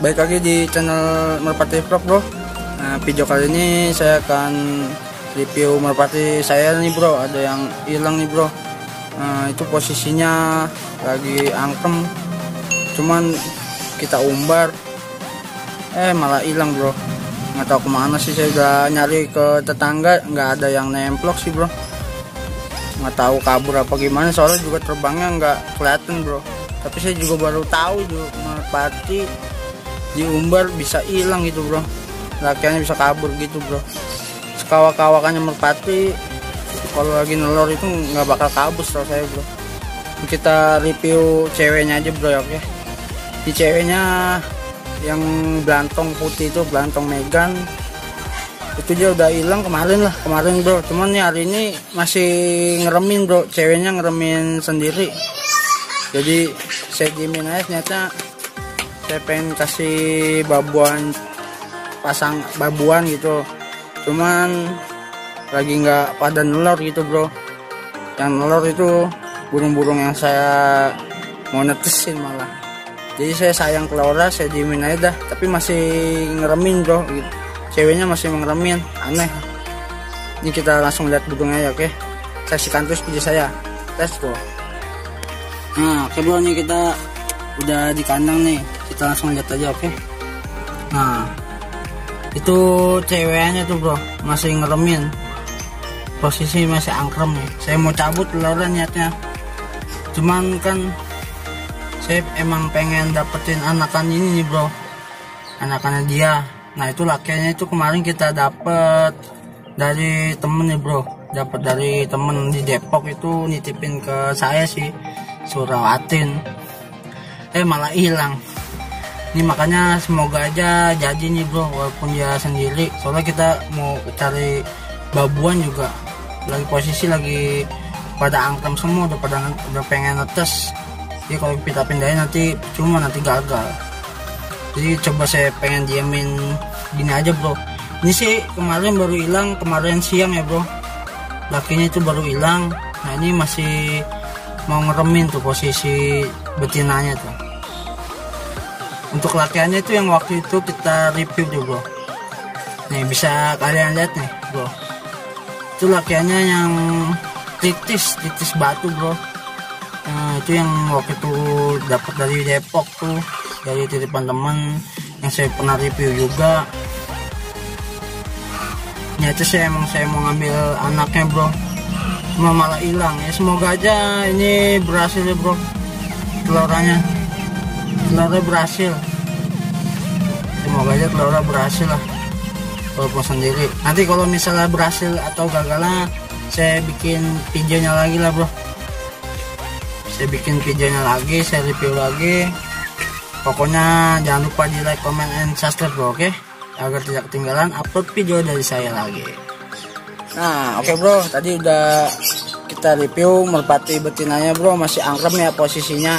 Baik lagi di channel Merpati Vlog bro. Nah, video kali ini saya akan review merpati saya nih bro. Ada yang hilang nih bro. Nah, itu posisinya lagi angkem, cuman kita umbar malah hilang bro. Nggak tahu kemana sih, saya udah nyari ke tetangga nggak ada yang nemplok sih bro. Nggak tahu kabur apa gimana, soalnya juga terbangnya nggak kelihatan bro. Tapi saya juga baru tahu juga merpati diumbar bisa hilang gitu bro, lakiannya bisa kabur gitu bro. Sekawak-kawakannya merpati kalau lagi nelor itu nggak bakal kabur setahu saya bro. Kita review ceweknya aja bro ya, oke. Di ceweknya yang belantong putih itu, belantong Megan, itu dia udah hilang kemarin bro. Cuman nih hari ini masih ngeremin bro, ceweknya ngeremin sendiri. Jadi saya diemin aja, ternyata saya pengen kasih babuan, pasang babuan gitu, cuman lagi nggak pada nelor gitu bro. Yang nelor itu burung-burung yang saya mau netesin malah. Jadi saya sayang Laura, saya diemin aja dah. Tapi masih ngeremin bro gitu. Ceweknya masih ngeremin, aneh. Ini kita langsung lihat burungnya ya, oke. Saksikan terus video saya. Let's go. Nah oke bro, nih kita udah di kandang nih, kita langsung lihat aja, oke. Nah itu ceweknya tuh bro, masih ngeremin, posisi masih angkrem nih. Saya mau cabut Laura niatnya, cuman kan saya emang pengen dapetin anakan ini nih bro, anakannya dia. Nah itu lakiannya itu kemarin kita dapet dari temen nih bro, dapet dari temen di Depok, itu nitipin ke saya sih, Surawatin. Malah hilang. Ini makanya semoga aja jadi nih bro, walaupun dia sendiri. Soalnya kita mau cari babuan juga. Lagi posisi lagi pada angkem semua, udah pengen netes. Jadi kalau kita pindahin nanti cuma nanti gagal. Jadi coba saya pengen diemin gini aja bro. Ini sih kemarin baru hilang, kemarin siang ya bro. Lakinya itu baru hilang. Nah ini masih mau ngeremin tuh posisi betinanya tuh. Untuk lakiannya itu yang waktu itu kita review tuh bro. Nih bisa kalian lihat nih bro. Itu lakiannya yang titis batu bro. Nah itu yang waktu itu dapat dari Depok tuh, dari titipan teman yang saya pernah review juga. Nah itu saya mau ngambil anaknya bro, cuma malah hilang ya. Semoga aja ini berhasil ya bro, telurnya berhasil. Semoga aja telurnya berhasil lah, walaupun sendiri. Nanti kalau misalnya berhasil atau gagalnya, saya bikin videonya lagi lah bro. Saya bikin videonya lagi, saya review lagi. Pokoknya jangan lupa di like, comment, and subscribe bro, oke? Agar tidak ketinggalan upload video dari saya lagi. Nah oke bro, tadi udah kita review merpati betinanya bro, masih angkrem ya posisinya.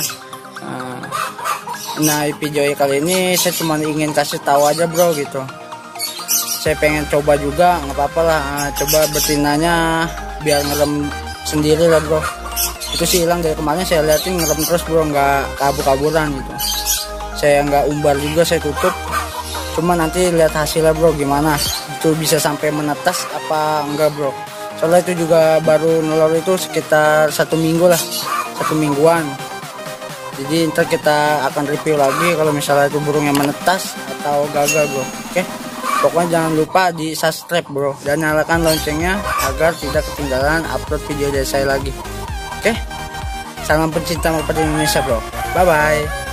Nah video kali ini saya cuma ingin kasih tahu aja bro gitu. Saya pengen coba juga, nggak apa-apa lah, coba betinanya biar ngerem sendiri lah bro. Itu sih hilang dari kemarin, saya liatin ngerem terus bro, nggak kabur-kaburan gitu. Saya nggak umbar juga, saya tutup. Cuma nanti lihat hasilnya bro gimana, itu bisa sampai menetas apa enggak bro. Soalnya itu juga baru nelor itu sekitar 1 minggu lah, 1 mingguan. Jadi ntar kita akan review lagi kalau misalnya itu burungnya menetas atau gagal bro, oke. Pokoknya jangan lupa di subscribe bro, dan nyalakan loncengnya agar tidak ketinggalan upload video dari saya lagi, oke. Salam pencinta merpati Indonesia bro, bye bye.